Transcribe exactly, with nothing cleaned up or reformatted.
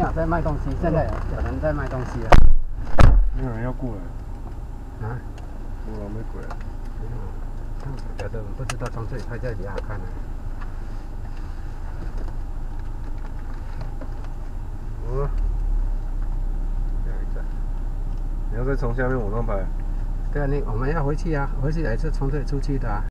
有在卖东西，现在有有人在卖东西了。 没有人要过来。啊？我老没过来。 有的人不知道从这里拍这里好看呢。 哦。下一站。你要再从下面往上拍？ 对啊，你我们要回去啊，回去也是从这里出去的啊。